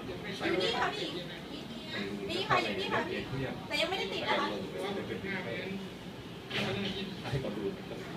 อยู่นี่ค่ะพี่นี่ค่ะอยู่นี่ค่ะพี่แต่ยังไม่ได้ติดนะคะให้ก่อนดู